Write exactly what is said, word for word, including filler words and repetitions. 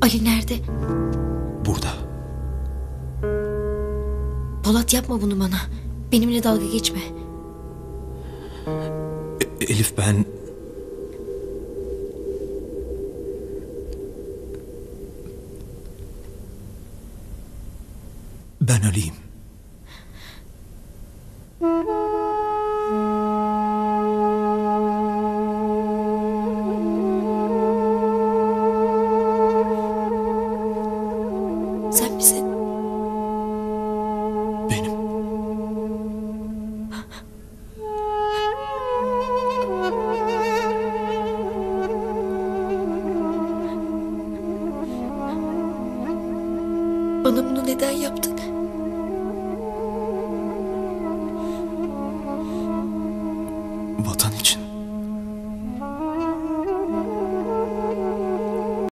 Ali nerede? Burada. Polat, yapma bunu bana. Benimle dalga geçme. E- Elif ben... Ben Ali'yim. Sen misin? Benim. Bana bunu neden yaptın?